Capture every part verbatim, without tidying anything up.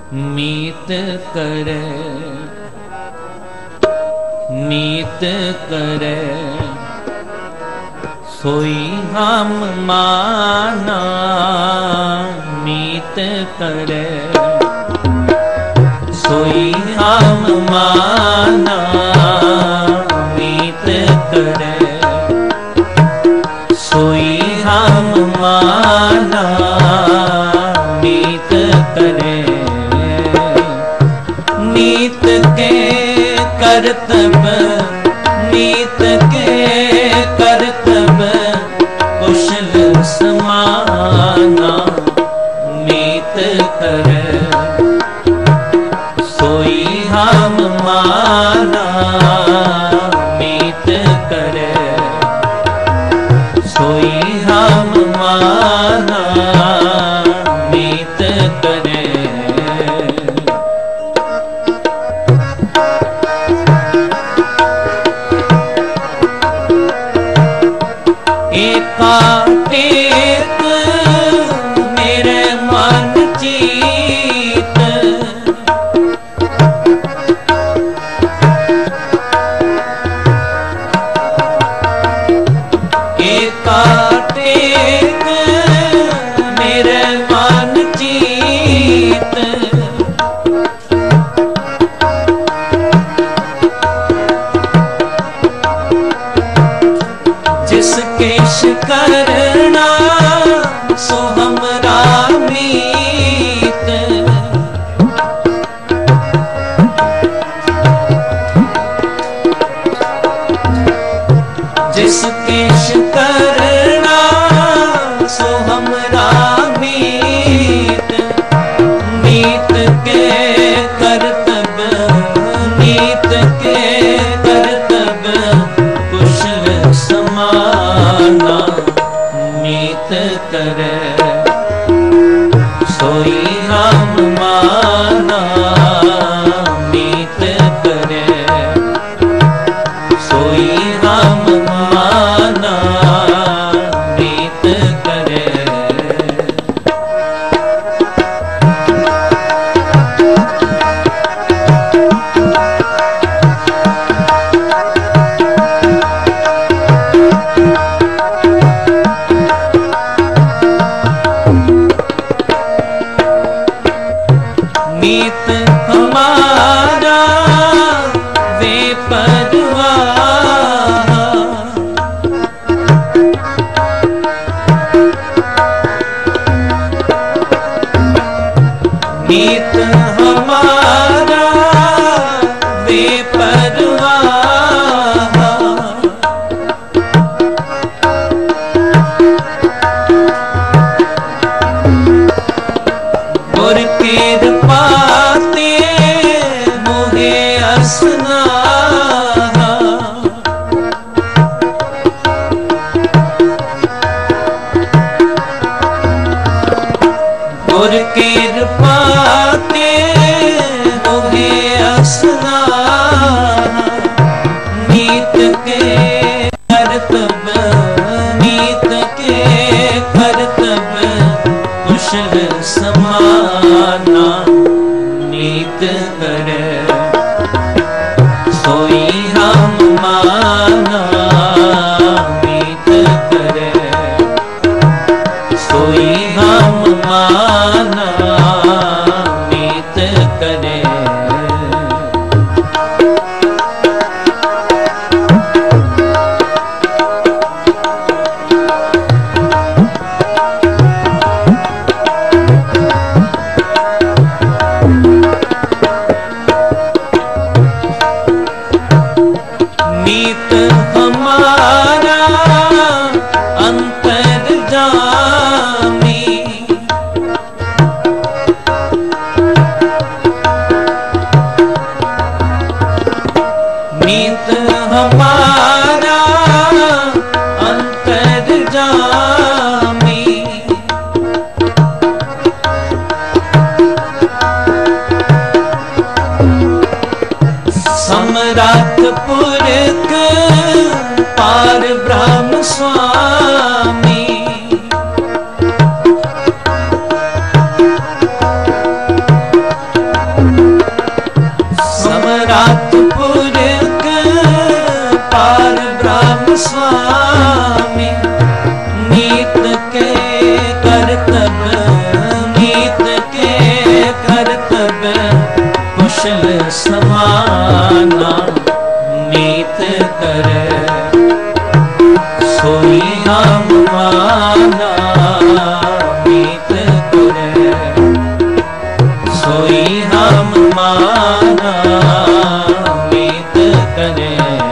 मीत करे मीत करे सोई हम माना। मीत करे सोई हम माना। मीत करे सोई हम माना। मीत करे मीत के करतब मीत के करतब कुशल समाना। मीत करे सोई हम माना। मीत करे सोई हम माना। मीत करे एकाटेक मेरे मन चीत। एकाटेक मेरे मन चीत। जिस केश करना सो हमरा मीत। जिस केश करना सो हमरा मीत। मीत के करतब मीत के करतब कुशल समाना। मीत करे सोई हम माना। मीत करे सोई हम माना। मीत करे मीत हमारा बेपरवाह। मीत हमारा बेपरवाह। गुर कृपा ते मोहे असना। गुर कृपा ते मोहे असना। मीत के करतब मीत के करतब कुशल समाना। मीत करे सोई हम माना। मीत करे सोई हम माना। मीत करे मीत हमारा अंतर्जामी। मीत हमारा अंतर्जामी। सम्राट पुरख पार ब्रह्म स्वामी। समाना मीत करे।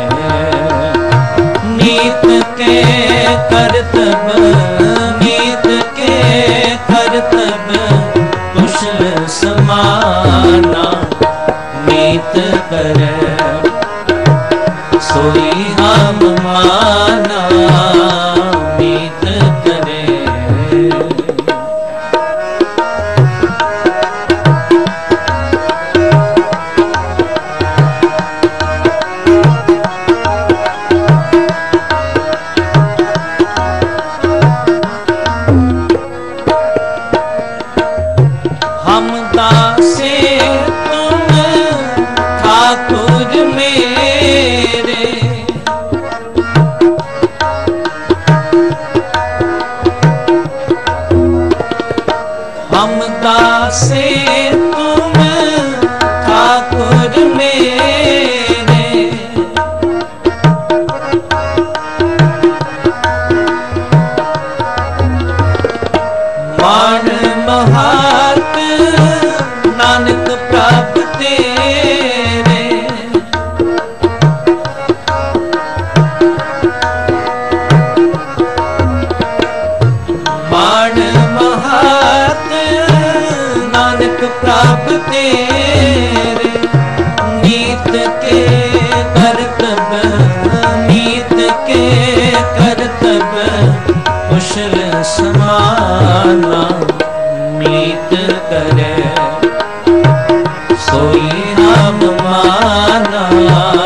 नीत के करतब नीत के करतब कुशल समाना मीत करे। सोई हम माना मीत करे। हम दासे तुम ठाकुर मेरे। हम दासे तुम ठाकुर मेरे। मान महात नानक प्रभ तेरे। मान महात नानक प्रभ तेरे। नीत के करतब नीत के करतब कुशल समाना मीत करे। सोई हम माना